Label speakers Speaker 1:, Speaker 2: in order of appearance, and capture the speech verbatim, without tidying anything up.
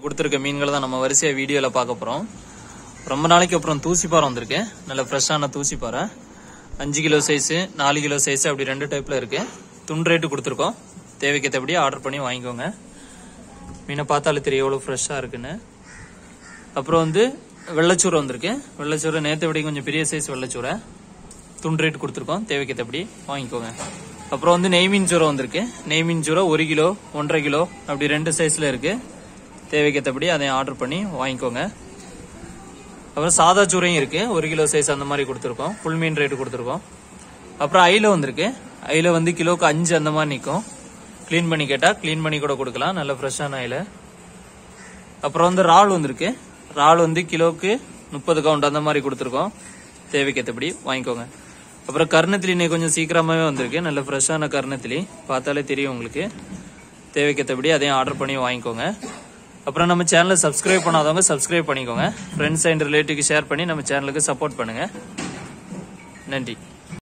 Speaker 1: கொடுத்துருக்க மீன்களை தான் நம்ம வரிசையா வீடியோல பார்க்க போறோம். ரொம்ப நாளைக்கு அப்புறம் தூசிப்பாறை வந்திருக்கு. நல்ல ஃப்ரெஷ்ஷான தூசிப்பாறை. அஞ்சு கிலோ சைஸ், நாலு கிலோ சைஸ் அப்படி ரெண்டு டைப்ல இருக்கு. துண்டு ரேட்டு கொடுத்துருக்கோம். தேவைக்கேற்றபடி ஆர்டர் பண்ணி வாங்கிக்கோங்க. மீனை பார்த்தாலே தெரியும் எவ்வளவு ஃப்ரெஷ்ஷா இருக்குன்னு. அப்புறம் வந்து வெள்ளச்சூரை வந்திருக்கு. வெள்ளச்சூரை நேற்று விட கொஞ்சம் பெரிய சைஸ் வெள்ளச்சூரை. துண்டு ரேட்டு கொடுத்துருக்கோம். தேவைக்கேற்றபடி வாங்கிக்கோங்க. அப்புறம் வந்து நெய்மீன் சூரை வந்திருக்கு. நெய்மீன் சூரை ஒரு கிலோ, ஒன்றரை கிலோ அப்படி ரெண்டு சைஸ்ல இருக்கு. தேவைக்கேற்றபடி அதை ஆர்டர் பண்ணி வாங்கிக்கோங்க. அப்புறம் சாதா சூரையும் இருக்கு. ஒரு கிலோ சைஸ் அந்த மாதிரி கொடுத்துருக்கோம். ஃபுல் மீன் ரேட்டு கொடுத்துருக்கோம். அப்புறம் ஐல வந்திருக்கு. ஐல வந்து கிலோக்கு அஞ்சு அந்த மாதிரி நிற்கும். கிளீன் பண்ணி கேட்டா கிளீன் பண்ணி கூட கொடுக்கலாம். நல்ல ஃப்ரெஷ்ஷான ஐல. அப்புறம் வந்து இறால் வந்திருக்கு. இறால் வந்து கிலோக்கு முப்பது கவுண்ட் அந்த மாதிரி கொடுத்துருக்கோம். தேவைக்கேற்றபடி வாங்கிக்கோங்க. அப்புறம் கருணத்திலி இன்னைக்கு கொஞ்சம் சீக்கிரமாவே வந்திருக்கு. நல்ல ஃப்ரெஷ்ஷான கருணத்திலி பார்த்தாலே தெரியும் உங்களுக்கு. தேவைக்கேற்றபடி அதையும் ஆர்டர் பண்ணி வாங்கிக்கோங்க. அப்புறம் நம்ம சேனலை சப்ஸ்கிரைப் பண்ணாதவங்க சப்ஸ்கிரைப் பண்ணிக்கோங்க. ஃப்ரெண்ட்ஸ் அண்ட் ரிலேட்டிவ்க்கு ஷேர் பண்ணி நம்ம சேனலுக்கு சப்போர்ட் பண்ணுங்க. நன்றி.